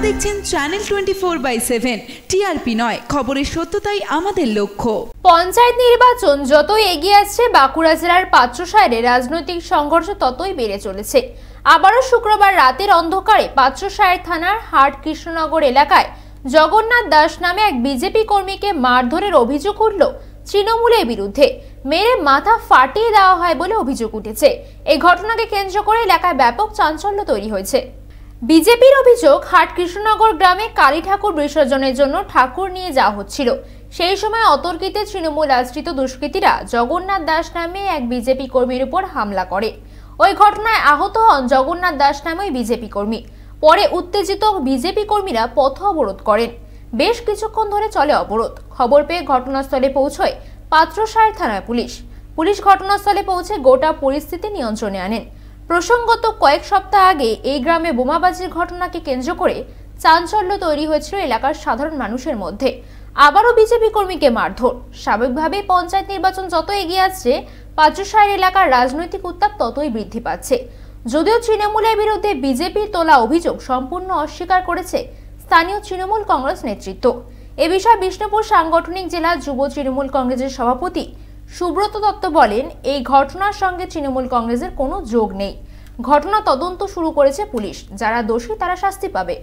দেখছেন channel 24/7 TRP নয়, খবরের সত্যতাই আমাদের লক্ষ্য। পঞ্চায়েত নির্বাচন যতই এগিয়ে আসছে, বাঁকুড়া জেলার পাত্রসাহেরে রাজনৈতিক সংঘর্ষ ততই বেড়ে চলেছে। আবারও শুক্রবার রাতের অন্ধকারে পাত্রসাহের থানার হাট কৃষ্ণনগর এলাকায় জগন্নাথ দাস নামে এক বিজেপি কর্মীকে মারধরের অভিযোগ উঠল তৃণমূলের বিরুদ্ধে। মেরে মাথা ফাটিয়ে দেওয়া হয় বলে অভিযোগ উঠেছে। এই ঘটনাকে কেন্দ্র করে এলাকায় ব্যাপক চাঞ্চল্য তৈরি হয়েছে। বিজেপির অভিযোগ, হাট কৃষ্ণনগর গ্রামে কালী ঠাকুর বিসর্জনের জন্য ঠাকুর নিয়ে যাওয়া হচ্ছিল। সেই সময় অতর্কিতে তৃণমূল আশ্রিত দুষ্কৃতীরা জগন্নাথ দাস নামে এক বিজেপি কর্মীর উপর হামলা করে। ওই ঘটনায় আহত হন জগন্নাথ দাস নামে বিজেপি কর্মী। পরে উত্তেজিত বিজেপি কর্মীরা পথ অবরোধ করেন। বেশ কিছুক্ষণ ধরে চলে অবরোধ। খবর পেয়ে ঘটনাস্থলে পৌঁছয় পাত্রসাহের থানার পুলিশ ঘটনাস্থলে পৌঁছে গোটা পরিস্থিতি নিয়ন্ত্রণে আনেন। প্রসঙ্গত, কয়েক সপ্তাহ আগে এই গ্রামে বোমাবাজির ঘটনাকে কেন্দ্র করে চাঞ্চল্য তৈরি হয়েছিল এলাকার সাধারণ মানুষের মধ্যে। আবারও বিজেপি কর্মীকে মারধর। স্বাভাবিকভাবেই পঞ্চায়েত নির্বাচন যত এগিয়ে আসছে, পাত্রসাহের এলাকার রাজনৈতিক উত্তাপ ততই বৃদ্ধি পাচ্ছে। যদিও তৃণমূলের বিরুদ্ধে বিজেপির তোলা অভিযোগ সম্পূর্ণ অস্বীকার করেছে স্থানীয় তৃণমূল কংগ্রেস নেতৃত্ব। এ বিষয়ে বিষ্ণুপুর সাংগঠনিক জেলা যুব তৃণমূল কংগ্রেসের সভাপতি সুব্রত দত্ত বলেন, এই ঘটনার সঙ্গে তৃণমূল কংগ্রেসের কোনো যোগ নেই। ঘটনা তদন্ত শুরু করেছে পুলিশ। যারা দোষী তারা শাস্তি পাবে।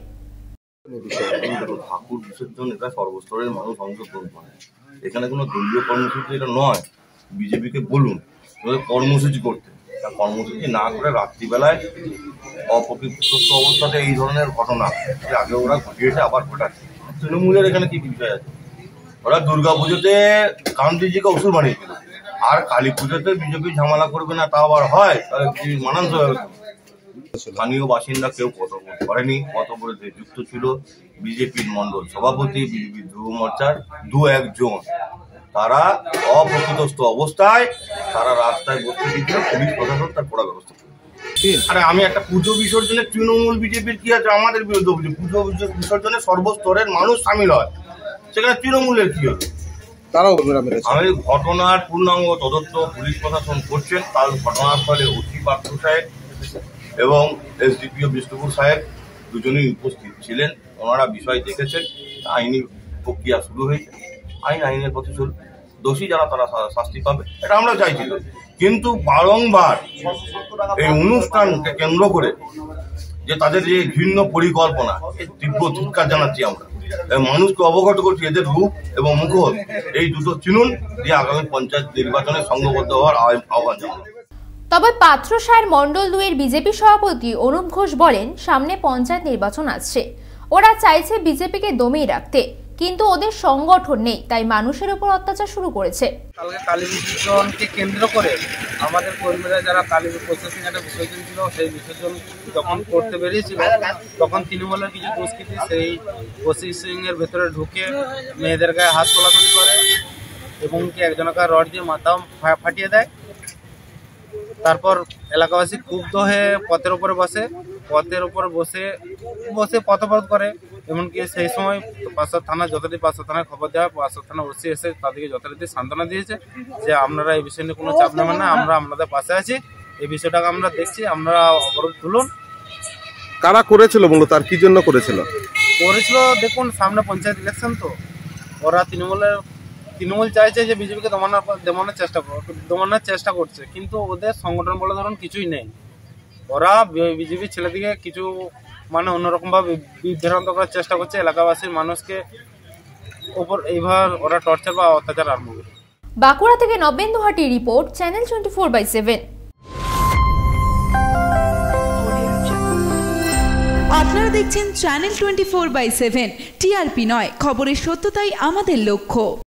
ঠাকুর বিসর্জন এটা সর্বস্তরের মানুষ অংশগ্রহণ করে। এখানে কোনো দলীয় কর্মসূচি এটা নয়। বিজেপিকে বলুন কর্মসূচি করতে, কর্মসূচি না করে রাত্রিবেলায় অপ্রকৃতিস্থ অবস্থাতে এই ধরনের ঘটনা আগে ওরা ঘটিয়েছে, আবার ঘটাচ্ছে। তৃণমূলের এখানে কি বিষয় আছে? ওরা দুর্গা পুজোতে গান্ধীজিকে অসুর বানিয়েছিল, আর কালী পুজোতে বিজেপি ঝামেলা করবে না, তা আবার হয়? তাহলে মানানসই হবে। স্থানীয় বাসিন্দা কেউ কর্তব্য করেনি। কর্তব্যে যুক্ত ছিল বিজেপির মন্ডল সভাপতি, বিজেপির যুব মোর্চার দু-একজন। তারা অপ্রকৃতস্থ অবস্থায় তারা রাস্তায় বসতে দিচ্ছিল। পুলিশ প্রশাসন তার কড়া ব্যবস্থা করে। আরে আমি একটা পুজো বিসর্জনে তৃণমূল বিজেপির কি আছে? আমাদের বিরুদ্ধে অভিযোগ। পুজো বিসর্জনে সর্বস্তরের মানুষ সামিল হয়, সেখানে তৃণমূলের কি হবে? আমি ঘটনার পূর্ণাঙ্গ তদন্ত পুলিশ প্রশাসন করছেন। কাল ঘটনার ফলে ওসি পাত্র সাহেব এবং এসডিপিও বিষ্ণুপুর সাহেব দুজনেই উপস্থিত ছিলেন। ওনারা বিষয় দেখেছেন। আইনি প্রক্রিয়া শুরু হয়েছে। আইনের পথে চলবে। দোষী যারা তারা শাস্তি পাবে, এটা আমরা চাইছি। কিন্তু বারংবার এই অনুষ্ঠানকে কেন্দ্র করে যে তাদের যে ঘৃণ্য পরিকল্পনা, তীব্র ধিক্কার জানাচ্ছি আমরা। মানুষকে অবগত করছি এদের রূপ এবং মুখোশ এই দুটো চিনুন, দিয়ে আগামী পঞ্চায়েত নির্বাচনে সংঘবদ্ধ হওয়ার আহ্বান জানান। তবে পাত্রসাহের মন্ডল 2-এর বিজেপি সভাপতি অনুপ ঘোষ বলেন, সামনে পঞ্চায়েত নির্বাচন আসছে। ওরা চাইছে বিজেপিকে দমিয়ে রাখতে, কিন্তু ওদের সংগঠন নেই, তাই মানুষের উপর অত্যাচার শুরু করেছে। কালকে কালী বিসর্জনকে কেন্দ্র করে আমাদের কর্মীরা যারা কালী প্রসেসিং একটা বিসর্জন ছিল, সেই বিসর্জন যখন করতে বেরিয়েছিল, তখন তৃণমূলের কিছু দুষ্কৃতী সেই প্রসেসিং এর ভেতরে ঢুকে মেয়েদের গায়ে হাত তোলাতুলি করে এবং কি একজনকে রড দিয়ে মাথা ফাটিয়ে দেয়। তারপর এলাকাবাসী ক্ষুব্ধ হয়ে পথের উপরে বসে পথ অবরোধ করে। এমনকি সেই সময় পাঁচশো থানায় খবর দেওয়া হয়। পাঁচশো থানা ওসি এসে তাদেরকে যথারীতি সান্ত্বনা দিয়েছে যে আপনারা এই বিষয় নিয়ে কোনো চাপ নেবেন না, আমরা আপনাদের পাশে আছি, এই বিষয়টাকে আমরা দেখছি, আপনারা অবরোধ তুলুন। কারা করেছিল মূলত, আর কি জন্য করেছিল? দেখুন, সামনে পঞ্চায়েত ইলেকশন, তো ওরা তৃণমূল চাইছে যে বিজেপিকে দমানোর চেষ্টা করছে, কিন্তু ওদের সংগঠন বলে ধরুন কিছুই নেই। ওরা বিজেপির ছেলেদিকে কিছু অন্যরকম ভাবে বিভ্রান্ত করার চেষ্টা করছে। এলাকাবাসীর মানুষকে ওপর এইভাবে ওরা টর্চার বা অত্যাচার আরম্ভ করে। বাঁকুড়া থেকে নবেন্দু হাটির রিপোর্ট, চ্যানেল 24/7। আপনারা দেখছেন চ্যানেল 24/7 টিআরপি নয়, খবরের সত্যতাই আমাদের লক্ষ্য।